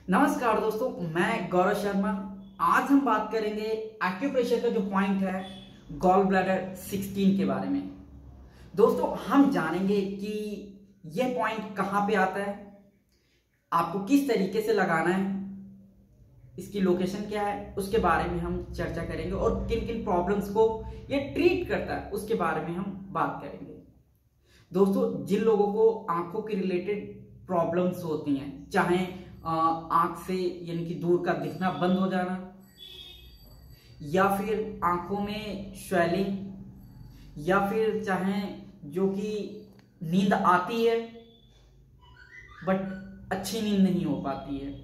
नमस्कार दोस्तों, मैं गौरव शर्मा। आज हम बात करेंगे एक्यूप्रेशर का जो पॉइंट है गॉल ब्लैडर 16 के बारे में। दोस्तों, हम जानेंगे कि यह पॉइंट कहाँ पे आता है, आपको किस तरीके से लगाना है, इसकी लोकेशन क्या है, उसके बारे में हम चर्चा करेंगे और किन किन प्रॉब्लम्स को ये ट्रीट करता है उसके बारे में हम बात करेंगे। दोस्तों, जिन लोगों को आंखों के रिलेटेड प्रॉब्लम्स होती हैं, चाहे आंख से यानी कि दूर का दिखना बंद हो जाना, या फिर आंखों में स्वेलिंग, या फिर चाहे जो कि नींद आती है बट अच्छी नींद नहीं हो पाती है,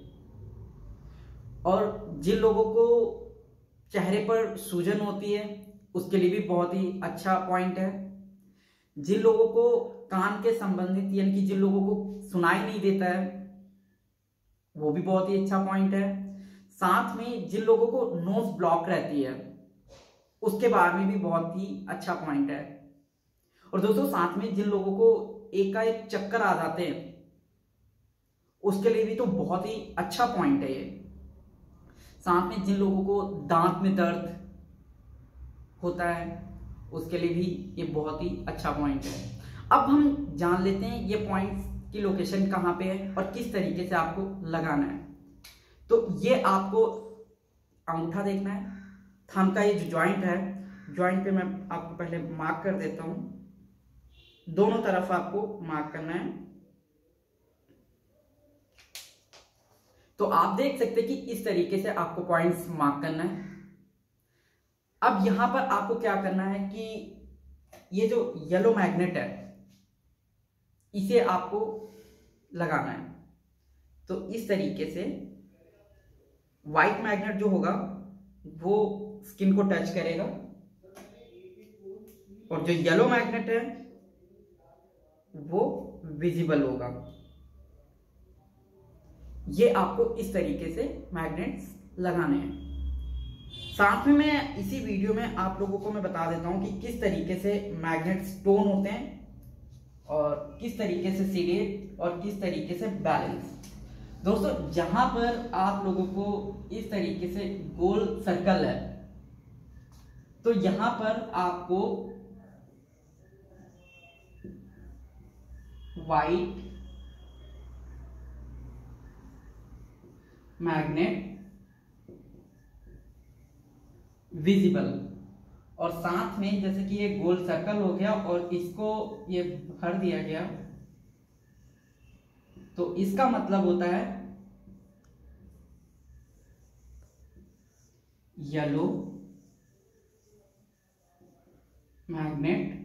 और जिन लोगों को चेहरे पर सूजन होती है उसके लिए भी बहुत ही अच्छा पॉइंट है। जिन लोगों को कान के संबंधित यानी कि जिन लोगों को सुनाई नहीं देता है वो भी बहुत ही अच्छा पॉइंट है। साथ में जिन लोगों को नोज ब्लॉक रहती है उसके बारे में भी बहुत ही अच्छा पॉइंट है। और दोस्तों, साथ में जिन लोगों को एकाएक चक्कर आ जाते हैं उसके लिए भी तो बहुत ही अच्छा पॉइंट है ये। साथ में जिन लोगों को दांत में दर्द होता है उसके लिए भी ये बहुत ही अच्छा पॉइंट है। अब हम जान लेते हैं ये पॉइंट्स की लोकेशन कहाँ पे है और किस तरीके से आपको लगाना है। तो ये आपको अंगूठा देखना है, थंब का ये जो जॉइंट है, जॉइंट पे मैं आपको पहले मार्क कर देता हूं। दोनों तरफ आपको मार्क करना है। तो आप देख सकते हैं कि इस तरीके से आपको पॉइंट्स मार्क करना है। अब यहां पर आपको क्या करना है कि ये जो येलो मैग्नेट है इसे आपको लगाना है। तो इस तरीके से व्हाइट मैग्नेट जो होगा वो स्किन को टच करेगा और जो येलो मैग्नेट है वो विजिबल होगा। ये आपको इस तरीके से मैग्नेट्स लगाने हैं। साथ में मैं इसी वीडियो में आप लोगों को मैं बता देता हूं कि किस तरीके से मैग्नेट्स टोन होते हैं और किस तरीके से सीडेट और किस तरीके से बैलेंस। दोस्तों, जहां पर आप लोगों को इस तरीके से गोल सर्कल है तो यहां पर आपको व्हाइट मैग्नेट विजिबल, और साथ में जैसे कि ये गोल सर्कल हो गया और इसको ये भर दिया गया, तो इसका मतलब होता है येलो मैग्नेट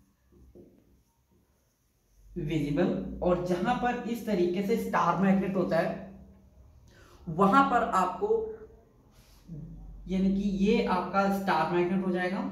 विजिबल। और जहां पर इस तरीके से स्टार मैग्नेट होता है वहां पर आपको यानी कि ये आपका स्टार मैग्नेट हो जाएगा।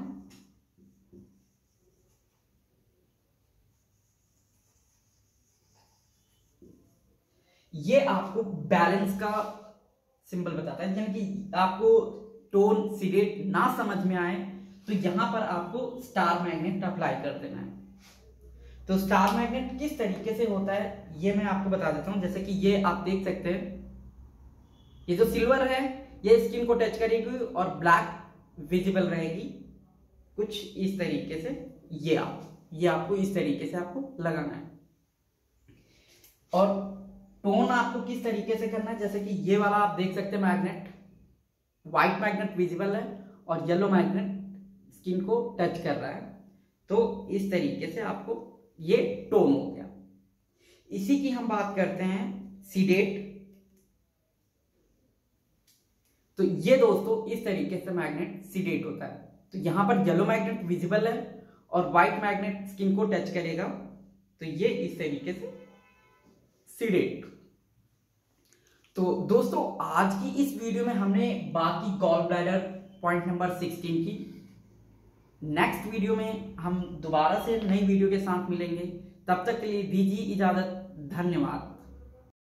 ये आपको बैलेंस का सिंबल बताता है, यानी कि आपको टोन सीडेट ना समझ में आए तो यहां पर आपको स्टार मैग्नेट अप्लाई कर देना है। तो स्टार मैग्नेट किस तरीके से होता है ये मैं आपको बता देता हूं। जैसे कि ये आप देख सकते हैं, ये जो सिल्वर है ये स्किन को टच करेगी और ब्लैक विजिबल रहेगी कुछ इस तरीके से। ये आपको इस तरीके से आपको लगाना है। और टोन आपको किस तरीके से करना है, जैसे कि ये वाला आप देख सकते हैं मैग्नेट, व्हाइट मैग्नेट विजिबल है और येलो मैग्नेट स्किन को टच कर रहा है। तो इस तरीके से आपको ये टोन हो गया। इसी की हम बात करते हैं सीडेट। तो ये दोस्तों इस तरीके से मैग्नेट सीडेट होता है। तो यहां पर येलो मैग्नेट विजिबल है और व्हाइट मैग्नेट स्किन को टच करेगा, तो ये इस तरीके से सीडेट। तो दोस्तों, आज की इस वीडियो में हमने बात की गॉल ब्लैडर पॉइंट नंबर 16 की। नेक्स्ट वीडियो में हम दोबारा से नई वीडियो के साथ मिलेंगे। तब तक के लिए दीजिए इजाजत। धन्यवाद।